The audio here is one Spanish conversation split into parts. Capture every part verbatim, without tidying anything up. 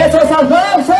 ¡Esos aplausos!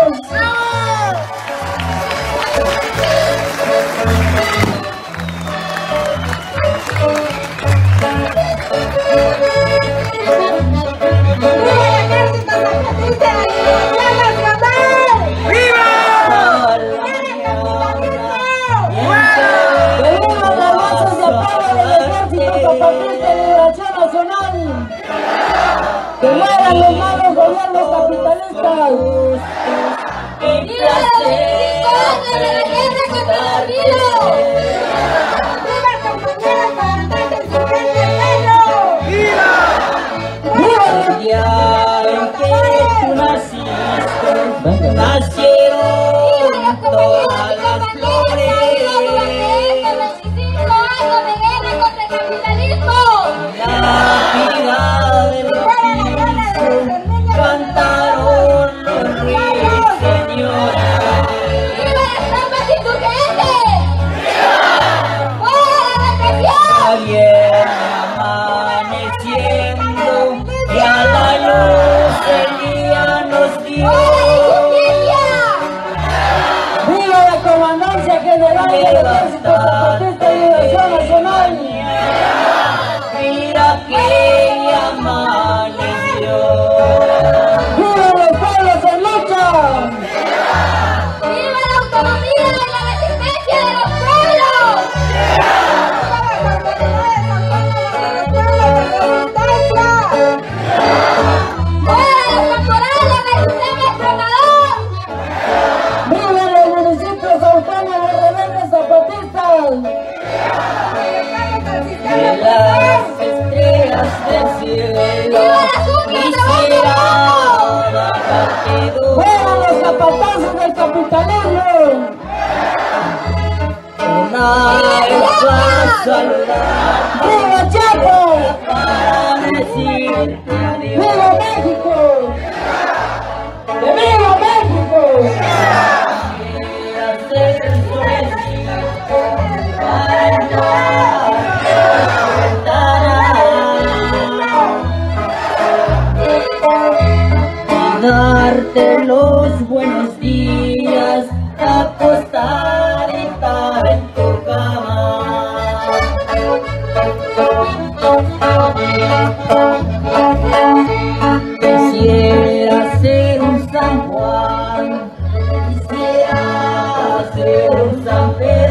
¡Que mueran los malos gobiernos capitalistas! ¡Viva los veinticinco años de la guerra contra el virus! ¡Viva compañeros cantantes en su frente pelo! ¡Viva! ¡Viva el día en que tú naciste! ¡Nacieron todas las flores! ¡Viva durante estos veinticinco años de guerra contra el capitalismo! La vida de los hijos cantaron los reyes, señora. ¡Viva las trampas insurgentes! ¡Fuera la represión! Bien amaneciendo y a la luz el día nos dio. ¡Viva la Comandancia General del Ejército Zapatista de Liberación Nacional! Mira que ya amaneció. ¡Viva los pueblos en lucha! ¡Viva la autonomía y la resistencia de los pueblos! ¡Fuera los caporales del sistema explotador! ¡Viva los municipios autónomos rebeldes zapatistas! De las estrellas del cielo quisiera bajarte dos. ¡Fuera los zapatazos del capitalismo! Una vez para saludar, ¡Viva Chiapas! para decirte adiós. ¡Viva México! ¡Que viva México! Y hacer el sueño para entrar y darte los buenos días, acostadita en tu cama. Quisiera ser un San Juan, quisiera ser un San Pedro.